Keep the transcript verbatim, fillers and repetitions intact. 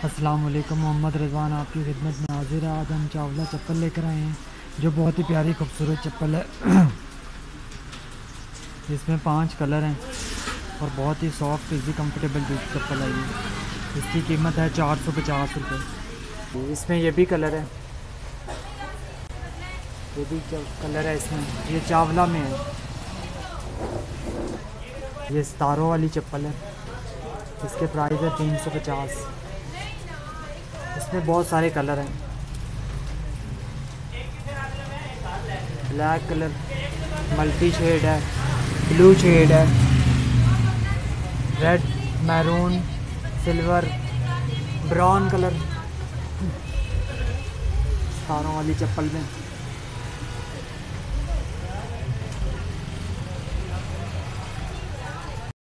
अस्सलाम वालेकुम। मोहम्मद रिजवान आपकी खिदमत में हाजिर है। आज हम चावला चप्पल लेकर आए हैं जो बहुत ही प्यारी खूबसूरत चप्पल है। इसमें पांच कलर हैं और बहुत ही सॉफ्ट इजी कंफर्टेबल चप्पल है ये। इसकी कीमत है चार सौ पचास रुपये। इसमें ये भी कलर है, ये भी कलर है इसमें, ये चावला में है। ये सितारों वाली चप्पल है, इसके प्राइस है तीन सौ पचास। इसमें बहुत सारे कलर हैं, ब्लैक कलर, मल्टी शेड है, ब्लू शेड है, red, maroon, silver, brown colour. सितारों वाली चप्पल में